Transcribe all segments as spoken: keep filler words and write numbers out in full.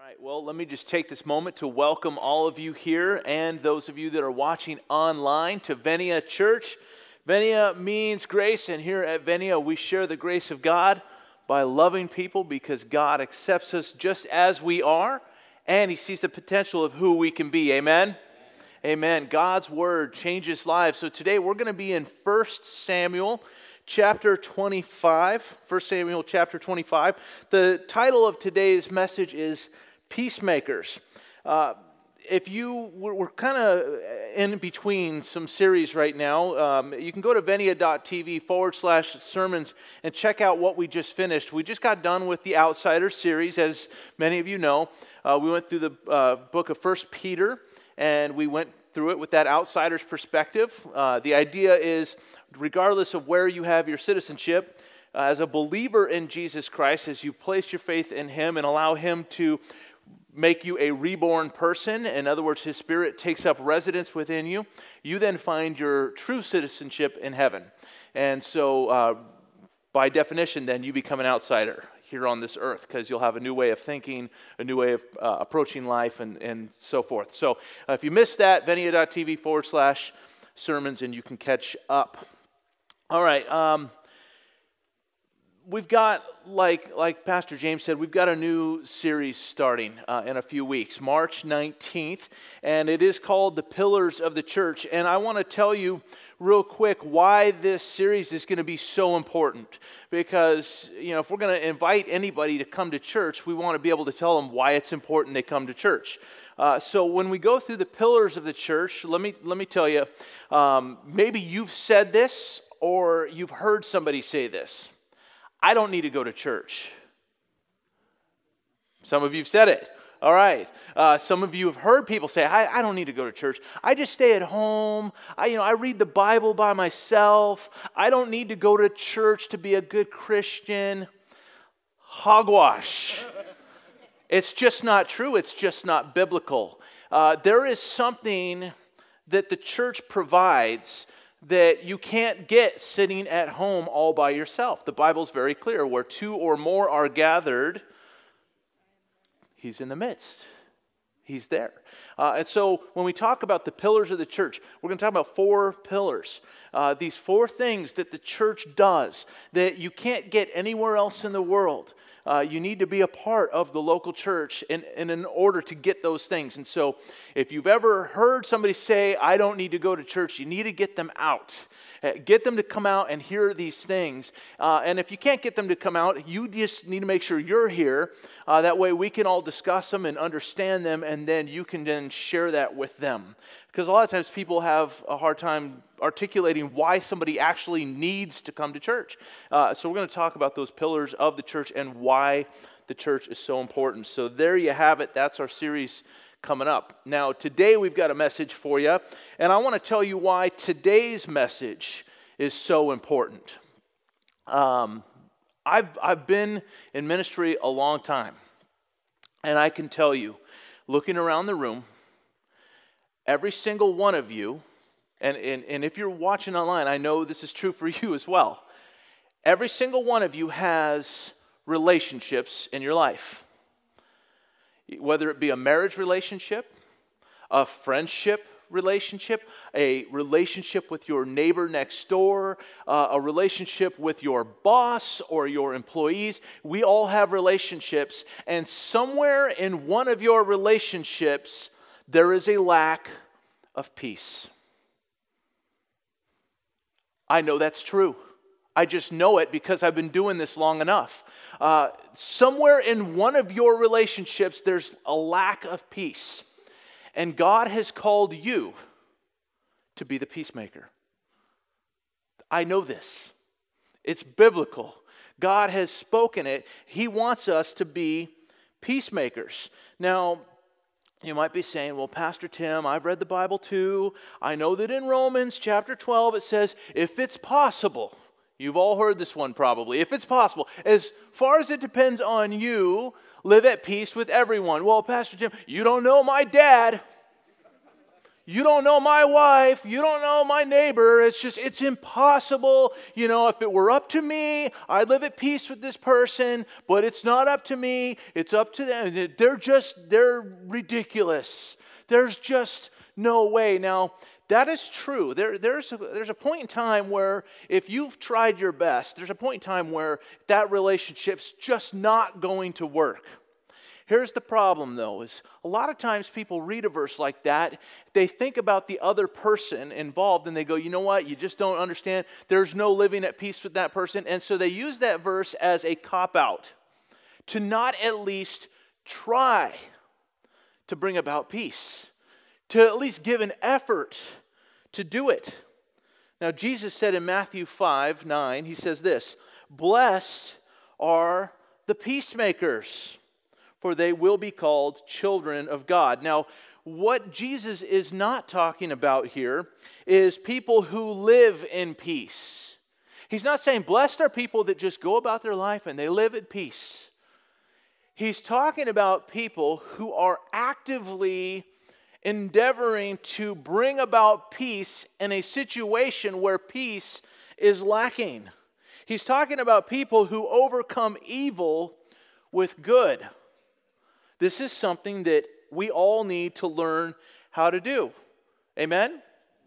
right, well, let me just take this moment to welcome all of you here and those of you that are watching online to Venia Church. Venia means grace, and here at Venia we share the grace of God by loving people because God accepts us just as we are, and He sees the potential of who we can be. Amen? Amen. God's Word changes lives. So today we're going to be in First Samuel chapter twenty-five. First Samuel chapter twenty-five. The title of today's message is Peacemakers. Uh, if you, we're, we're kind of in between some series right now. Um, you can go to venia.tv forward slash sermons and check out what we just finished. We just got done with the Outsiders series, as many of you know. Uh, we went through the uh, book of First Peter, and we went through it with that outsider's perspective. Uh, the idea is, regardless of where you have your citizenship, uh, as a believer in Jesus Christ, as you place your faith in Him and allow Him to make you a reborn person, in other words, His Spirit takes up residence within you, you then find your true citizenship in heaven. And so, uh, by definition, then you become an outsider here on this earth, because you'll have a new way of thinking, a new way of uh, approaching life, and, and so forth. So uh, if you missed that, venia.tv forward slash sermons, and you can catch up. All right, um, we've got, like, like Pastor James said, we've got a new series starting uh, in a few weeks, March nineteenth, and it is called The Pillars of the Church. And I want to tell you real quick why this series is going to be so important, because, you know, if we're going to invite anybody to come to church, we want to be able to tell them why it's important they come to church. Uh, so when we go through the pillars of the church, let me let me tell you, um, maybe you've said this or you've heard somebody say this: I don't need to go to church. Some of you have said it. All right. Uh, some of you have heard people say, I, I don't need to go to church. I just stay at home. I, you know, I read the Bible by myself. I don't need to go to church to be a good Christian. Hogwash. It's just not true. It's just not biblical. Uh, there is something that the church provides that you can't get sitting at home all by yourself. The Bible's very clear. Where two or more are gathered, He's in the midst. He's there. Uh, and so when we talk about the pillars of the church, we're going to talk about four pillars. Uh, these four things that the church does that you can't get anywhere else in the world. Uh, you need to be a part of the local church in, in, in order to get those things. And so if you've ever heard somebody say, I don't need to go to church, you need to get them out. Uh, get them to come out and hear these things. Uh, and if you can't get them to come out, you just need to make sure you're here. Uh, that way we can all discuss them and understand them, and then you can then share that with them. Because a lot of times people have a hard time articulating why somebody actually needs to come to church. Uh, so we're going to talk about those pillars of the church and why the church is so important. So there you have it. That's our series coming up. Now, today we've got a message for you, and I want to tell you why today's message is so important. Um, I've, I've been in ministry a long time, and I can tell you, looking around the room, every single one of you, and, and, and if you're watching online, I know this is true for you as well, every single one of you has relationships in your life. Whether it be a marriage relationship, a friendship relationship, a relationship with your neighbor next door, uh, a relationship with your boss or your employees, we all have relationships, and somewhere in one of your relationships, there is a lack of peace. I know that's true. I just know it because I've been doing this long enough. Uh, somewhere in one of your relationships, there's a lack of peace. And God has called you to be the peacemaker. I know this. It's biblical. God has spoken it. He wants us to be peacemakers. Now, you might be saying, well, Pastor Tim, I've read the Bible too. I know that in Romans chapter twelve it says, if it's possible. You've all heard this one probably. If it's possible, as far as it depends on you, live at peace with everyone. Well, Pastor Tim, you don't know my dad. you don't know my wife, you don't know my neighbor, it's just, it's impossible. You know, if it were up to me, I'd live at peace with this person, but it's not up to me, it's up to them. They're just, they're ridiculous. There's just no way. Now, that is true. There, there's, a, there's a point in time where if you've tried your best, there's a point in time where that relationship's just not going to work. Here's the problem, though, is a lot of times people read a verse like that, they think about the other person involved, and they go, you know what, you just don't understand. There's no living at peace with that person. And so they use that verse as a cop-out to not at least try to bring about peace, to at least give an effort to do it. Now, Jesus said in Matthew five nine, he says this, "Blessed are the peacemakers, for they will be called children of God." Now, what Jesus is not talking about here is people who live in peace. He's not saying blessed are people that just go about their life and they live at peace. He's talking about people who are actively endeavoring to bring about peace in a situation where peace is lacking. He's talking about people who overcome evil with good. This is something that we all need to learn how to do. Amen?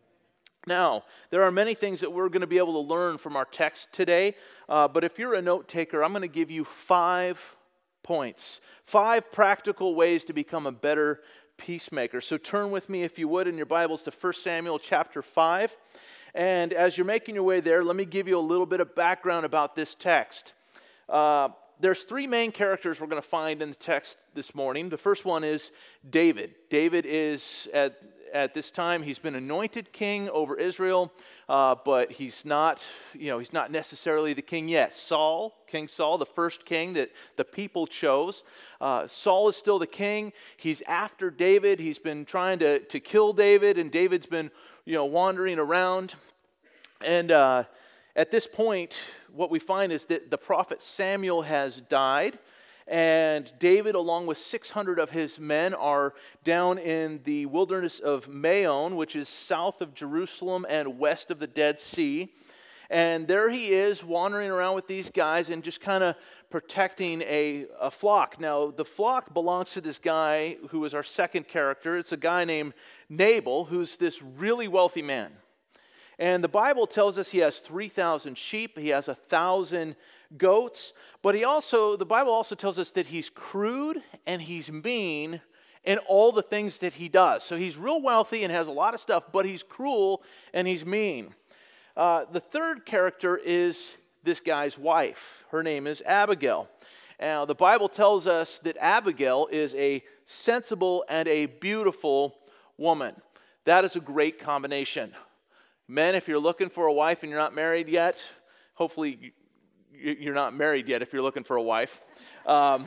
Now, there are many things that we're going to be able to learn from our text today, uh, but if you're a note taker, I'm going to give you five points, five practical ways to become a better peacemaker. So turn with me, if you would, in your Bibles to First Samuel chapter five. And as you're making your way there, let me give you a little bit of background about this text. Uh, there's three main characters we're going to find in the text this morning. The first one is David. David is, at, at this time, he's been anointed king over Israel, uh, but he's not, you know, he's not necessarily the king yet. Saul, King Saul, the first king that the people chose. Uh, Saul is still the king. He's after David. He's been trying to, to kill David, and David's been, you know, wandering around. And uh, at this point, what we find is that the prophet Samuel has died, and David, along with six hundred of his men, are down in the wilderness of Maon, which is south of Jerusalem and west of the Dead Sea. And there he is, wandering around with these guys and just kind of protecting a, a flock. Now, the flock belongs to this guy who is our second character. It's a guy named Nabal, who's this really wealthy man. And the Bible tells us he has three thousand sheep, he has one thousand goats, but he also, the Bible also tells us that he's crude and he's mean in all the things that he does. So he's real wealthy and has a lot of stuff, but he's cruel and he's mean. Uh, the third character is this guy's wife. Her name is Abigail. Now, the Bible tells us that Abigail is a sensible and a beautiful woman. That is a great combination. Men, if you're looking for a wife and you're not married yet, hopefully you're not married yet if you're looking for a wife, um,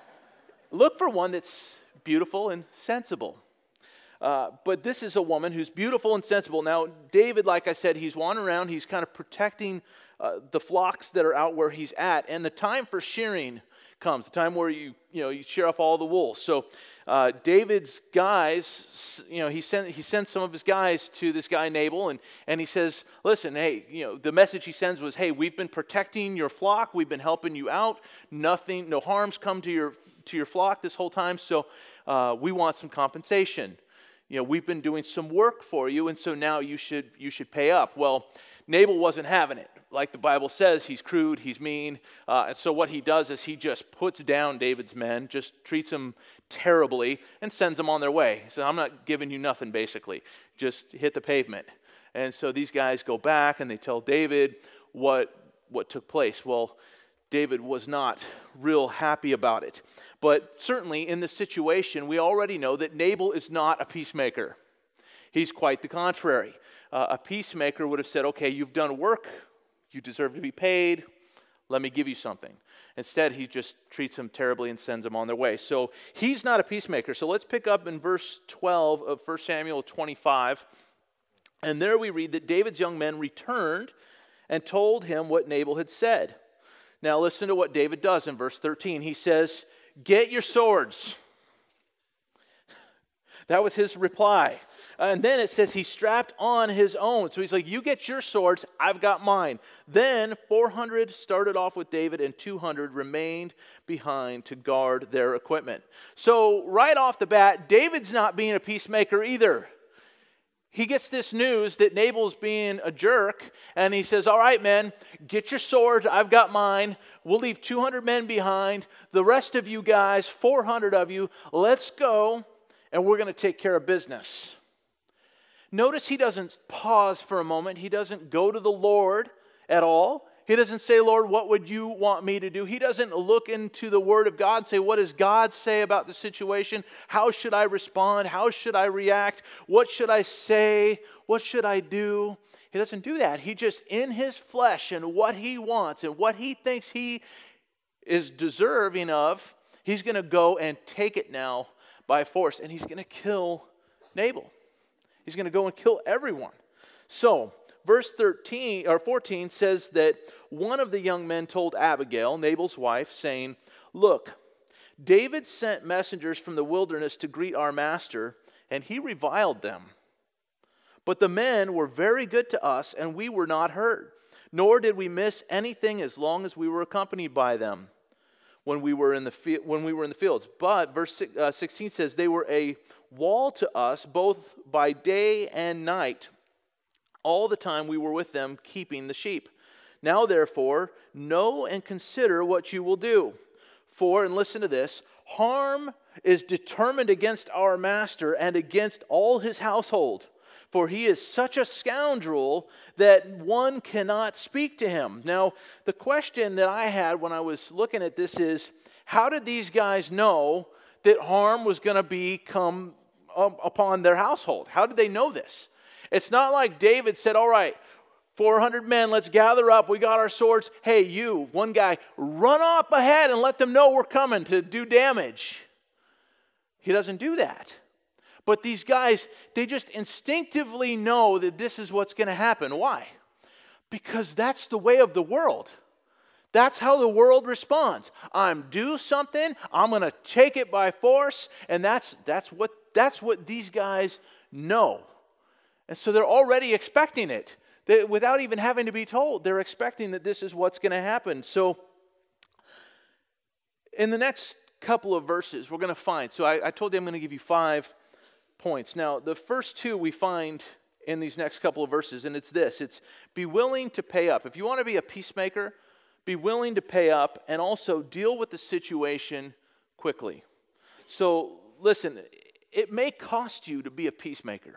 look for one that's beautiful and sensible. Uh, but this is a woman who's beautiful and sensible. Now, David, like I said, he's wandering around. He's kind of protecting uh, the flocks that are out where he's at. And the time for shearing comes, the time where you, you know, you shear off all the wool. So uh, David's guys, you know, he sent he sends some of his guys to this guy Nabal, and, and he says, listen, hey, you know, the message he sends was, hey, we've been protecting your flock. We've been helping you out. Nothing, no harm's come to your, to your flock this whole time. So uh, we want some compensation. You know, we've been doing some work for you, and so now you should you should pay up. Well, Nabal wasn't having it. Like the Bible says, he's crude, he's mean, uh, and so what he does is he just puts down David's men, just treats them terribly, and sends them on their way. So I'm not giving you nothing, basically. Just hit the pavement. And so these guys go back, and they tell David what what took place. Well, David was not real happy about it. But certainly in this situation, we already know that Nabal is not a peacemaker. He's quite the contrary. Uh, a peacemaker would have said, okay, you've done work, you deserve to be paid, let me give you something. Instead, he just treats them terribly and sends them on their way. So he's not a peacemaker. So let's pick up in verse twelve of First Samuel twenty-five. And there we read that David's young men returned and told him what Nabal had said. Now listen to what David does in verse thirteen. He says, get your swords. That was his reply. And then it says he strapped on his own. So he's like, you get your swords, I've got mine. Then four hundred started off with David and two hundred remained behind to guard their equipment. So right off the bat, David's not being a peacemaker either. He gets this news that Nabal's being a jerk, and he says, all right, men, get your swords. I've got mine. We'll leave two hundred men behind. The rest of you guys, four hundred of you, let's go, and we're going to take care of business. Notice he doesn't pause for a moment. He doesn't go to the Lord at all. He doesn't say, Lord, what would you want me to do? He doesn't look into the Word of God and say, what does God say about the situation? How should I respond? How should I react? What should I say? What should I do? He doesn't do that. He just, in his flesh and what he wants and what he thinks he is deserving of, he's going to go and take it now by force. And he's going to kill Nabal. He's going to go and kill everyone. So, verse thirteen or fourteen says that one of the young men told Abigail, Nabal's wife, saying, look, David sent messengers from the wilderness to greet our master, and he reviled them. But the men were very good to us, and we were not hurt, nor did we miss anything as long as we were accompanied by them when we were in the fi- when we were in the fields. But verse sixteen says they were a wall to us both by day and night, all the time we were with them keeping the sheep. Now therefore, know and consider what you will do. For, and listen to this, harm is determined against our master and against all his household. For he is such a scoundrel that one cannot speak to him. Now, the question that I had when I was looking at this is, how did these guys know that harm was going to be come upon their household? How did they know this? It's not like David said, all right, four hundred men, let's gather up. We got our swords. Hey, you, one guy, run up ahead and let them know we're coming to do damage. He doesn't do that. But these guys, they just instinctively know that this is what's going to happen. Why? Because that's the way of the world. That's how the world responds. I'm due something, I'm going to take it by force, and that's that's what that's what these guys know. And so they're already expecting it. They, without even having to be told, they're expecting that this is what's going to happen. So in the next couple of verses, we're going to find, so I, I told you I'm going to give you five points. Now, the first two we find in these next couple of verses, and it's this. It's be willing to pay up. If you want to be a peacemaker, be willing to pay up and also deal with the situation quickly. So listen, it may cost you to be a peacemaker.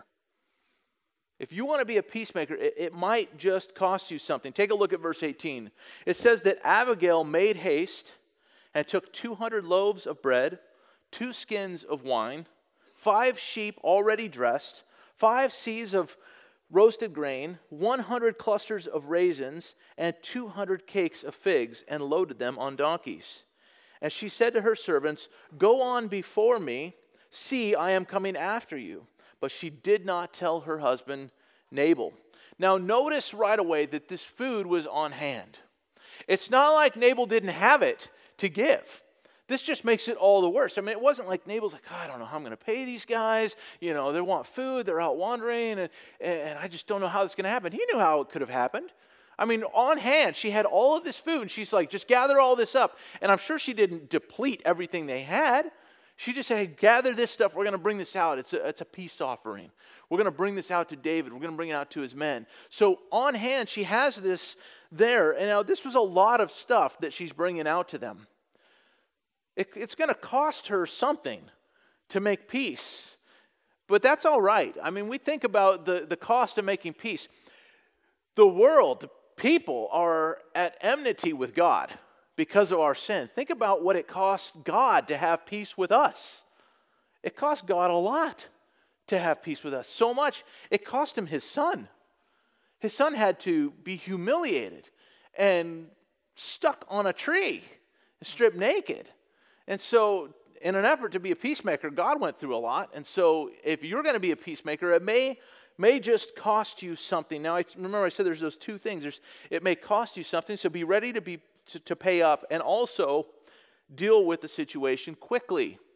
If you want to be a peacemaker, it, it might just cost you something. Take a look at verse eighteen. It says that Abigail made haste and took two hundred loaves of bread, two skins of wine, five sheep already dressed, five seahs of roasted grain, one hundred clusters of raisins, and two hundred cakes of figs, and loaded them on donkeys. And she said to her servants, go on before me. See, I am coming after you. But she did not tell her husband Nabal. Now notice right away that this food was on hand. It's not like Nabal didn't have it to give. This just makes it all the worse. I mean, it wasn't like Nabal's like, oh, I don't know how I'm going to pay these guys. You know, they want food, they're out wandering, and, and I just don't know how this is going to happen. He knew how it could have happened. I mean, on hand, she had all of this food, and she's like, just gather all this up. And I'm sure she didn't deplete everything they had. She just said, hey, gather this stuff. We're going to bring this out. It's a, it's a peace offering. We're going to bring this out to David. We're going to bring it out to his men. So on hand, she has this there. And now this was a lot of stuff that she's bringing out to them. It, it's going to cost her something to make peace. But that's all right. I mean, we think about the, the cost of making peace. The world, the people are at enmity with God because of our sin. Think about what it costs God to have peace with us. It cost God a lot to have peace with us. So much, it cost him his son. His son had to be humiliated and stuck on a tree, stripped naked. And so, in an effort to be a peacemaker, God went through a lot. And so, if you're going to be a peacemaker, it may may just cost you something. Now, I remember I said there's those two things. There's, it may cost you something, so be ready to be to, to pay up and also deal with the situation quickly.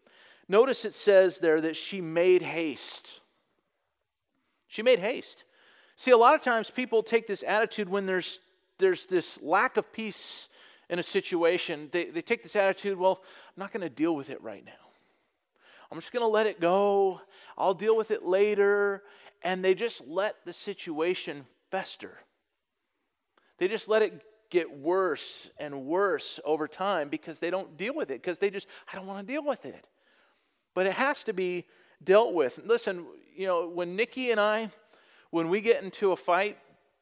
Notice it says there that she made haste. She made haste. See, a lot of times people take this attitude when there's there's this lack of peace in a situation. They, they take this attitude, well, I'm not going to deal with it right now. I'm just going to let it go. I'll deal with it later. And they just let the situation fester. They just let it get worse and worse over time because they don't deal with it, because they just, I don't want to deal with it. But it has to be dealt with. Listen, you know, when Nikki and I, when we get into a fight,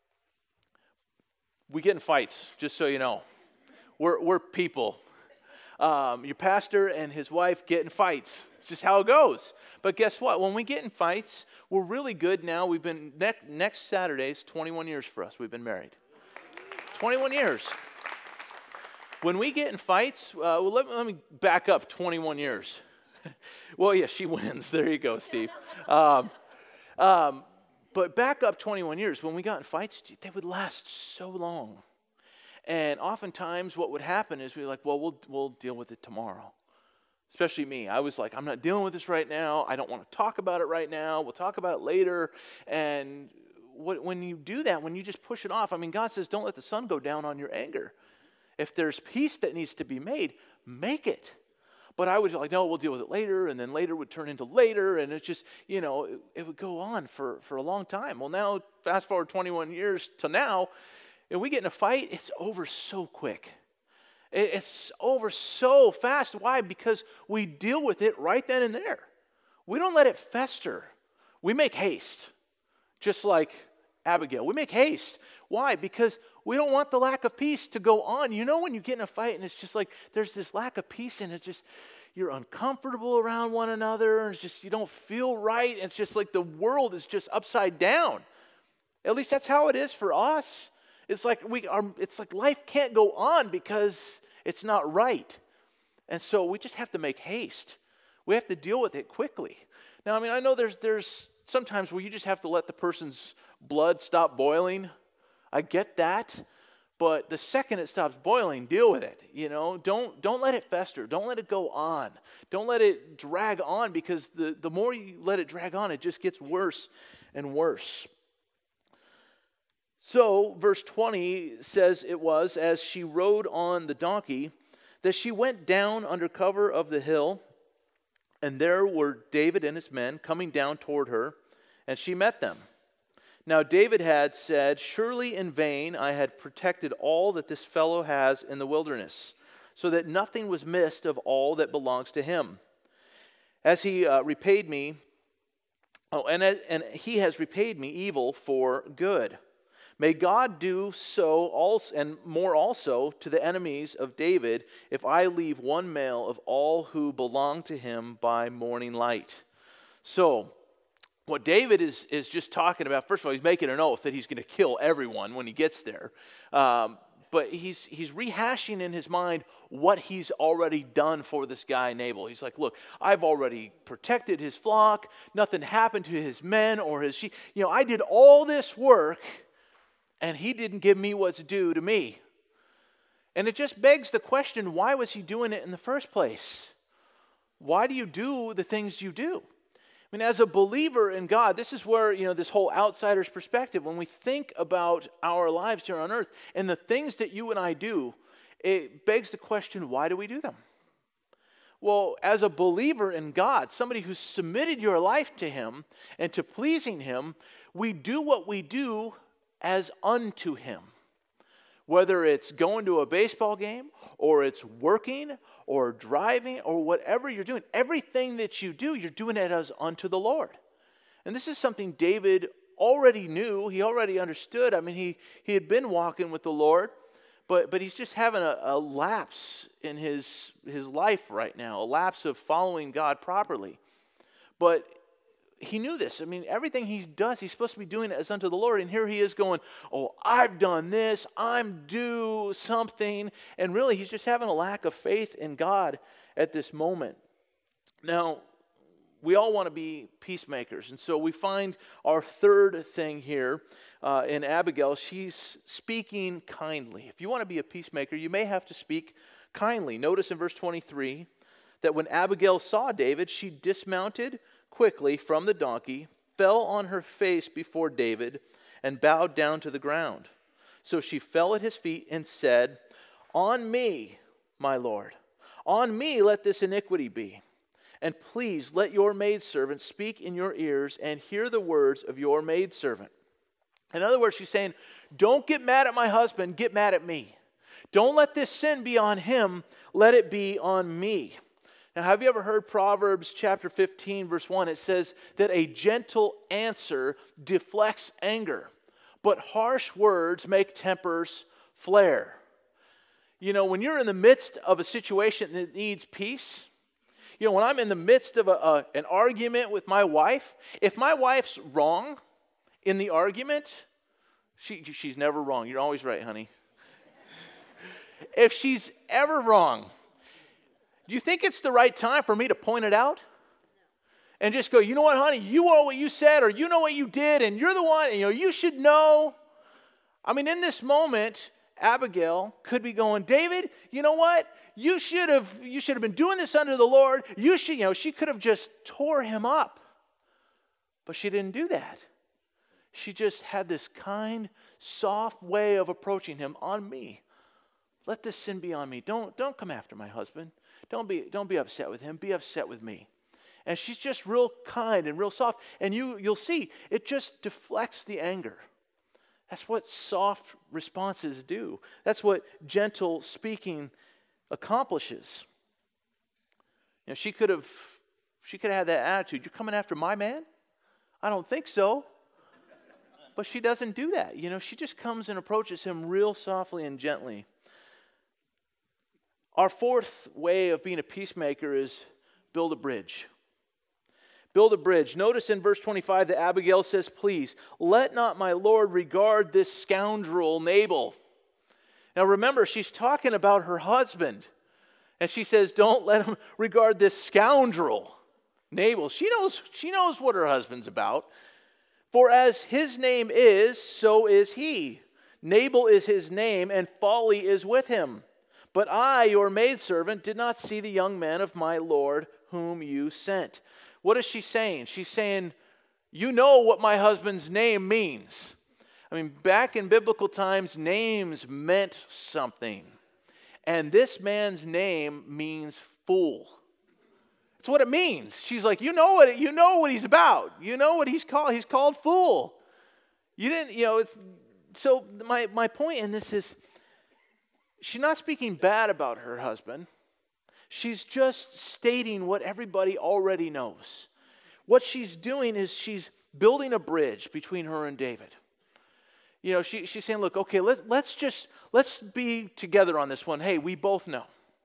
we get in fights, just so you know. We're, we're people. Um, your pastor and his wife get in fights. It's just how it goes. But guess what? When we get in fights, we're really good now. We've been, next, next Saturday's twenty-one years for us. We've been married. twenty-one years. When we get in fights, uh, well, let, let me back up twenty-one years. Well, yeah, she wins. There you go, Steve. Um, um, but back up twenty-one years. When we got in fights, they would last so long. And oftentimes what would happen is we were like, well, we'll we'll deal with it tomorrow. Especially me. I was like, I'm not dealing with this right now. I don't want to talk about it right now. We'll talk about it later. And what, when you do that, when you just push it off, I mean, God says, don't let the sun go down on your anger. If there's peace that needs to be made, make it. But I was like, no, we'll deal with it later. And then later would turn into later. And it's just, you know, it, it would go on for, for a long time. Well, now, fast forward twenty-one years to now, and we get in a fight, it's over so quick. It's over so fast. Why? Because we deal with it right then and there. We don't let it fester. We make haste, just like Abigail. We make haste. Why? Because we don't want the lack of peace to go on. You know when you get in a fight and it's just like there's this lack of peace and it's just you're uncomfortable around one another and it's just you don't feel right. It's just like the world is just upside down. At least that's how it is for us. It's like we are. It's like life can't go on because it's not right. And so we just have to make haste. We have to deal with it quickly. Now, I mean, I know there's there's sometimes where you just have to let the person's blood stop boiling. I get that. But the second it stops boiling, deal with it. You know, don't don't let it fester. Don't let it go on. Don't let it drag on, because the, the more you let it drag on, it just gets worse and worse. So, verse twenty says it was, as she rode on the donkey, that she went down under cover of the hill, and there were David and his men coming down toward her, and she met them. Now David had said, surely in vain I had protected all that this fellow has in the wilderness, so that nothing was missed of all that belongs to him. As he uh, repaid me, oh, and, and he has repaid me evil for good. May God do so also, and more also, to the enemies of David, if I leave one male of all who belong to him by morning light. So, what David is, is just talking about, first of all, he's making an oath that he's going to kill everyone when he gets there. Um, but he's he's rehashing in his mind what he's already done for this guy Nabal. He's like, look, I've already protected his flock. Nothing happened to his men or his sheep. You know, I did all this work, and he didn't give me what's due to me. And it just begs the question, why was he doing it in the first place? Why do you do the things you do? I mean, as a believer in God, this is where, you know, this whole outsider's perspective, when we think about our lives here on earth and the things that you and I do, it begs the question, why do we do them? Well, as a believer in God, somebody who's submitted your life to Him and to pleasing Him, we do what we do as unto Him. Whether it's going to a baseball game, or it's working, or driving, or whatever you're doing, everything that you do, you're doing it as unto the Lord. And this is something David already knew. He already understood. I mean, he, he had been walking with the Lord, but, but he's just having a, a lapse in his, his life right now, a lapse of following God properly. But he knew this. I mean, everything he does, he's supposed to be doing it as unto the Lord. And here he is going, oh, I've done this. I'm due something. And really, he's just having a lack of faith in God at this moment. Now, we all want to be peacemakers. And so we find our third thing here uh, in Abigail. She's speaking kindly. If you want to be a peacemaker, you may have to speak kindly. Notice in verse twenty-three that when Abigail saw David, she dismounted quickly from the donkey, fell on her face before David, and bowed down to the ground. So she fell at his feet and said, "On me, my lord, on me let this iniquity be. And please let your maidservant speak in your ears and hear the words of your maidservant." In other words, she's saying, don't get mad at my husband, get mad at me. Don't let this sin be on him, let it be on me. Now, have you ever heard Proverbs chapter fifteen, verse one? It says that a gentle answer deflects anger, but harsh words make tempers flare. You know, when you're in the midst of a situation that needs peace, you know, when I'm in the midst of a, a, an argument with my wife, if my wife's wrong in the argument, she, she's never wrong. You're always right, honey. If she's ever wrong, do you think it's the right time for me to point it out? And just go, you know what, honey, you know what you said, or you know what you did, and you're the one, and you know, you should know. I mean, in this moment, Abigail could be going, David, you know what? You should have you should have been doing this under the Lord. You should, you know, she could have just tore him up. But she didn't do that. She just had this kind, soft way of approaching him. On me. Let this sin be on me. Don't, don't come after my husband. Don't be, don't be upset with him. Be upset with me. And she's just real kind and real soft. And you, you'll see, it just deflects the anger. That's what soft responses do. That's what gentle speaking accomplishes. You know, she could have, she could have had that attitude. You're coming after my man? I don't think so. But she doesn't do that. You know, she just comes and approaches him real softly and gently. Our fourth way of being a peacemaker is build a bridge. Build a bridge. Notice in verse twenty-five that Abigail says, please, let not my Lord regard this scoundrel Nabal. Now remember, she's talking about her husband. And she says, don't let him regard this scoundrel Nabal. She knows, she knows what her husband's about. For as his name is, so is he. Nabal is his name, and folly is with him. But I, your maidservant, did not see the young man of my Lord whom you sent. What is she saying? She's saying, you know what my husband's name means. I mean, back in biblical times, names meant something. And this man's name means fool. That's what it means. She's like, you know what, you know what he's about. You know what he's called. He's called fool. You didn't, you know, it's, so my, my point in this is, she's not speaking bad about her husband. She's just stating what everybody already knows. What she's doing is she's building a bridge between her and David. You know, she, she's saying, look, okay, let, let's just, let's be together on this one. Hey, we both know.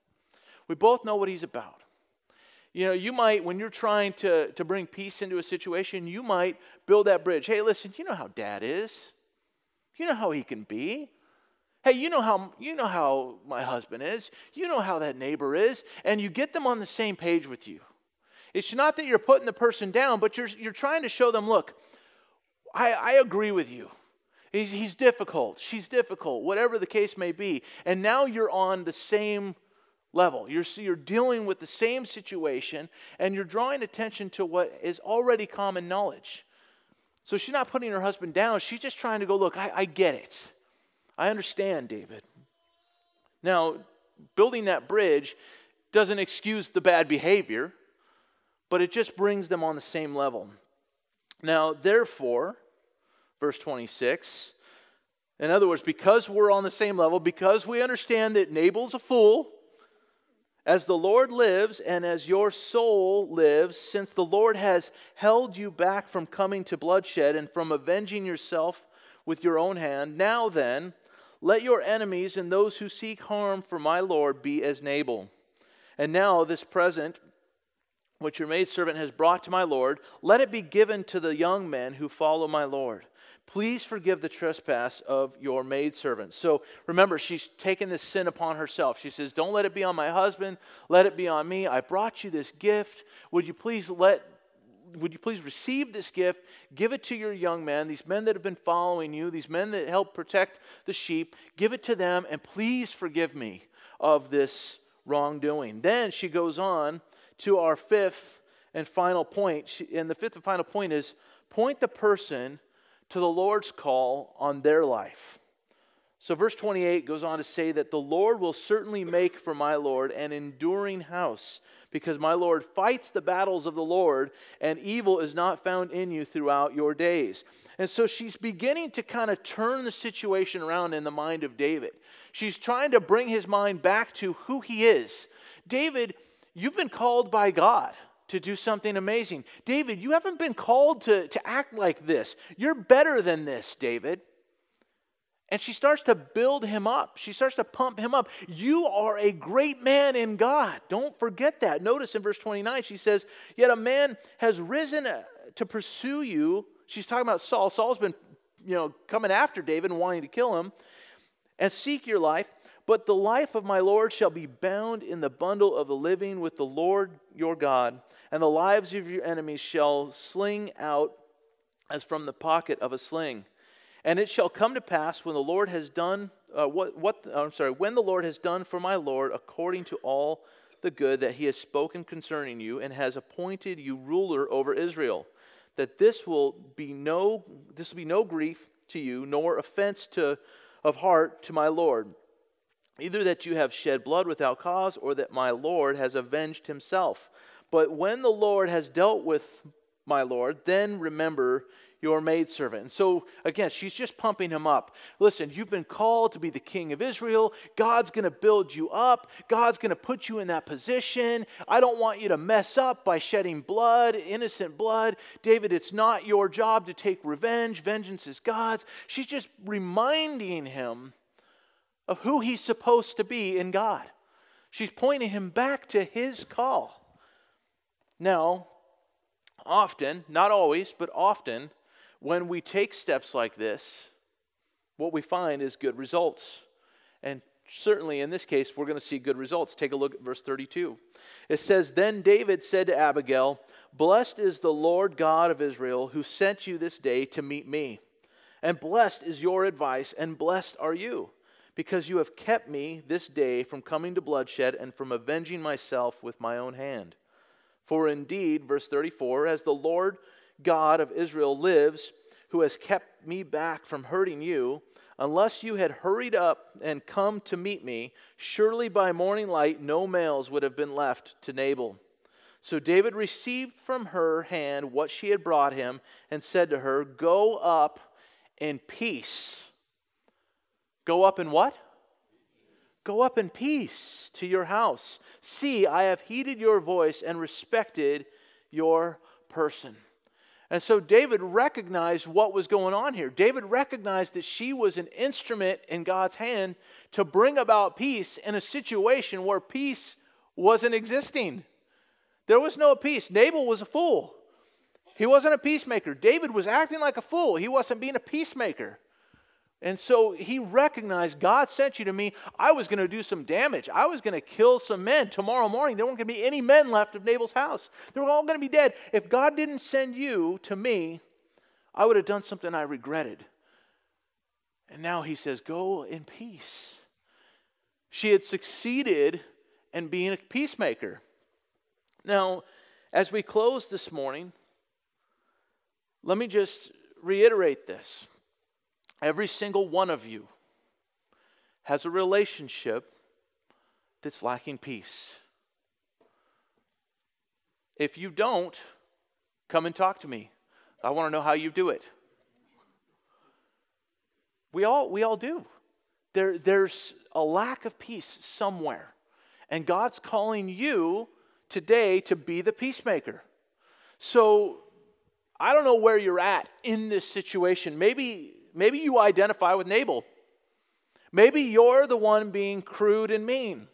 We both know what he's about. You know, you might, when you're trying to, to bring peace into a situation, you might build that bridge. Hey, listen, you know how Dad is. You know how he can be. Hey, you know how you know how my husband is. You know how that neighbor is. And you get them on the same page with you. It's not that you're putting the person down, but you're, you're trying to show them, look, I, I agree with you. He's, he's difficult. She's difficult. Whatever the case may be. And now you're on the same level. You're, you're dealing with the same situation, and you're drawing attention to what is already common knowledge. So she's not putting her husband down. She's just trying to go, look, I, I get it. I understand, David. Now, building that bridge doesn't excuse the bad behavior, but it just brings them on the same level. Now, therefore, verse twenty-six, in other words, because we're on the same level, because we understand that Nabal's a fool, as the Lord lives and as your soul lives, since the Lord has held you back from coming to bloodshed and from avenging yourself with your own hand, now then, let your enemies and those who seek harm for my Lord be as Nabal. And now this present, which your maidservant has brought to my Lord, let it be given to the young men who follow my Lord. Please forgive the trespass of your maidservant. So remember, she's taken this sin upon herself. She says, don't let it be on my husband, let it be on me. I brought you this gift. Would you please let Would you please receive this gift, give it to your young men, these men that have been following you, these men that help protect the sheep, give it to them, and please forgive me of this wrongdoing. Then she goes on to our fifth and final point. She, and the fifth and final point is point the person to the Lord's call on their life. So verse twenty-eight goes on to say that the Lord will certainly make for my Lord an enduring house, because my Lord fights the battles of the Lord, and evil is not found in you throughout your days. And so she's beginning to kind of turn the situation around in the mind of David. She's trying to bring his mind back to who he is. David, you've been called by God to do something amazing. David, you haven't been called to, to act like this. You're better than this, David. And she starts to build him up. She starts to pump him up. You are a great man in God. Don't forget that. Notice in verse twenty-nine, she says, yet a man has risen to pursue you. She's talking about Saul. Saul's been, you know, coming after David and wanting to kill him and seek your life. But the life of my Lord shall be bound in the bundle of the living with the Lord your God, and the lives of your enemies shall sling out as from the pocket of a sling. And it shall come to pass when the Lord has done uh, what what I'm sorry when the Lord has done for my Lord according to all the good that he has spoken concerning you, and has appointed you ruler over Israel, that this will be no this will be no grief to you, nor offense to of heart to my Lord, either that you have shed blood without cause, or that my Lord has avenged himself. But when the Lord has dealt with my Lord, then remember your maidservant. And so, again, she's just pumping him up. Listen, you've been called to be the king of Israel. God's going to build you up. God's going to put you in that position. I don't want you to mess up by shedding blood, innocent blood. David, it's not your job to take revenge. Vengeance is God's. She's just reminding him of who he's supposed to be in God. She's pointing him back to his call. Now, often, not always, but often, when we take steps like this, what we find is good results. And certainly in this case, we're going to see good results. Take a look at verse thirty-two. It says, then David said to Abigail, blessed is the Lord God of Israel, who sent you this day to meet me. And blessed is your advice, and blessed are you, because you have kept me this day from coming to bloodshed and from avenging myself with my own hand. For indeed, verse thirty-four, as the Lord God of Israel lives, who has kept me back from hurting you, unless you had hurried up and come to meet me, surely by morning light no males would have been left to Nabal. So David received from her hand what she had brought him, and said to her, go up in peace. Go up in what? Go up in peace to your house. See, I have heeded your voice and respected your person. And so David recognized what was going on here. David recognized that she was an instrument in God's hand to bring about peace in a situation where peace wasn't existing. There was no peace. Nabal was a fool. He wasn't a peacemaker. David was acting like a fool. He wasn't being a peacemaker. And so he recognized, God sent you to me. I was going to do some damage. I was going to kill some men. Tomorrow morning, there weren't going to be any men left of Nabal's house. They were all going to be dead. If God didn't send you to me, I would have done something I regretted. And now he says, go in peace. She had succeeded in being a peacemaker. Now, as we close this morning, let me just reiterate this. Every single one of you has a relationship that's lacking peace. If you don't, come and talk to me. I want to know how you do it. We all, we all do. There, there's a lack of peace somewhere. And God's calling you today to be the peacemaker. So, I don't know where you're at in this situation. Maybe Maybe you identify with Nabal. Maybe you're the one being crude and mean.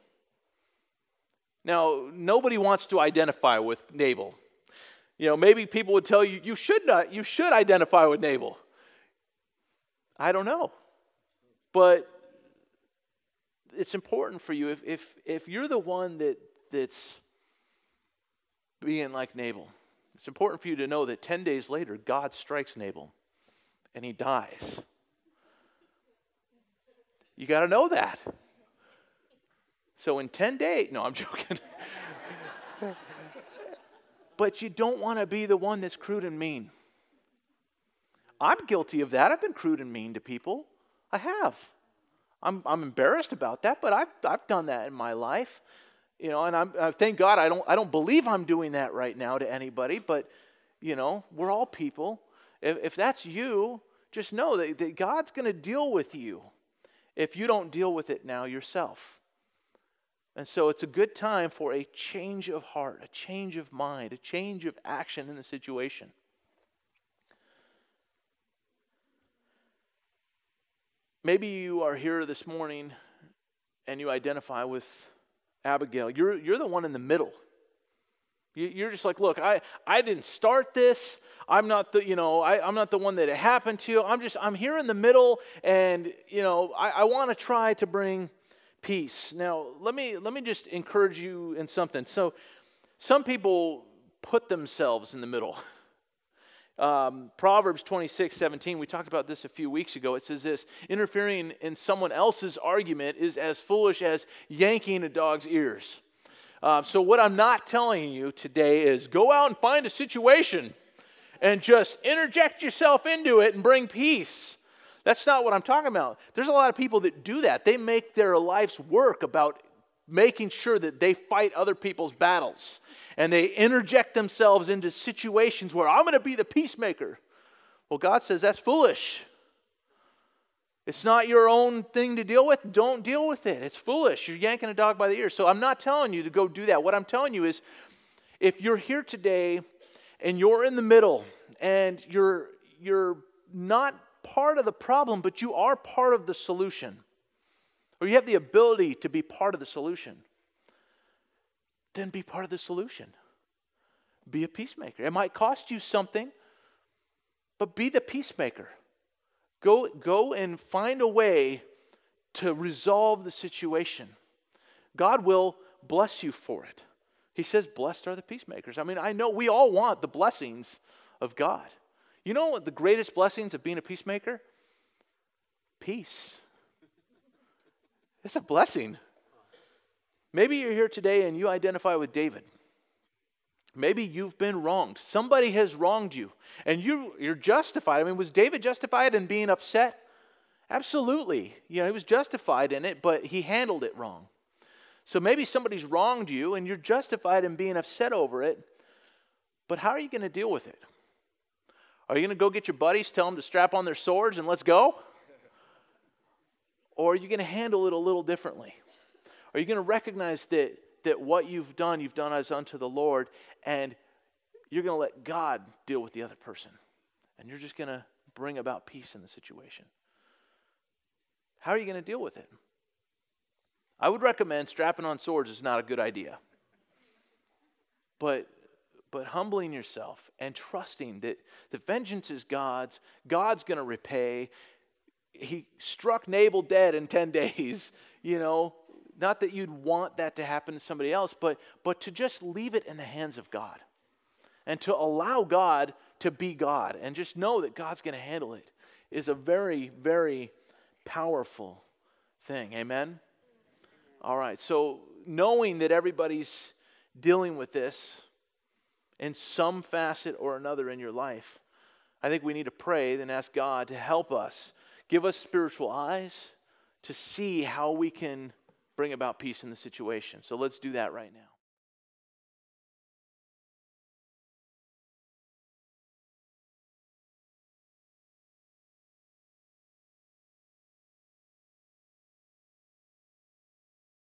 Now, nobody wants to identify with Nabal. You know, maybe people would tell you, you should not, you should identify with Nabal. I don't know. But it's important for you, if if, if you're the one that, that's being like Nabal, it's important for you to know that ten days later, God strikes Nabal. And he dies. You got to know that. So in ten days, no, I'm joking. But you don't want to be the one that's crude and mean. I'm guilty of that. I've been crude and mean to people. I have. I'm I'm embarrassed about that, but I've I've done that in my life. You know, and I'm uh, thank God I don't I don't believe I'm doing that right now to anybody, but you know, we're all people. If if that's you, just know that, that God's going to deal with you if you don't deal with it now yourself. And so it's a good time for a change of heart, a change of mind, a change of action in the situation. Maybe you are here this morning and you identify with Abigail. You're, you're the one in the middle. You, you're just like, look, I, I didn't start this. I'm not the, you know, I, I'm not the one that it happened to. I'm just, I'm here in the middle, and, you know, I, I want to try to bring peace. Now, let me let me just encourage you in something. So, some people put themselves in the middle. Um, Proverbs twenty-six seventeen, we talked about this a few weeks ago. It says this: interfering in someone else's argument is as foolish as yanking a dog's ears. Uh, so what I'm not telling you today is go out and find a situation and just interject yourself into it and bring peace. That's not what I'm talking about. There's a lot of people that do that. They make their life's work about making sure that they fight other people's battles. And they interject themselves into situations where I'm going to be the peacemaker. Well, God says that's foolish. It's not your own thing to deal with. Don't deal with it. It's foolish. You're yanking a dog by the ear. So I'm not telling you to go do that. What I'm telling you is if you're here today and you're in the middle and you're you're not part of the problem, but you are part of the solution, or you have the ability to be part of the solution, then be part of the solution. Be a peacemaker. It might cost you something, but be the peacemaker. Go, go and find a way to resolve the situation. God will bless you for it. He says, blessed are the peacemakers. I mean, I know we all want the blessings of God. You know what the greatest blessings of being a peacemaker? Peace. It's a blessing. Maybe you're here today and you identify with David. Maybe you've been wronged. Somebody has wronged you, and you, you're justified. I mean, was David justified in being upset? Absolutely. You know, he was justified in it, but he handled it wrong. So maybe somebody's wronged you, and you're justified in being upset over it, but how are you going to deal with it? Are you going to go get your buddies, tell them to strap on their swords and let's go? Or are you going to handle it a little differently? Are you going to recognize that that what you've done, you've done as unto the Lord, and you're going to let God deal with the other person, and you're just going to bring about peace in the situation? How are you going to deal with it? I would recommend strapping on swords is not a good idea. But, but humbling yourself and trusting that the vengeance is God's, God's going to repay. He struck Nabal dead in ten days, you know. Not that you'd want that to happen to somebody else, but, but to just leave it in the hands of God. And to allow God to be God. And just know that God's going to handle it is a very, very powerful thing. Amen? All right, so knowing that everybody's dealing with this in some facet or another in your life, I think we need to pray and ask God to help us. Give us spiritual eyes to see how we can bring about peace in the situation. So let's do that right now.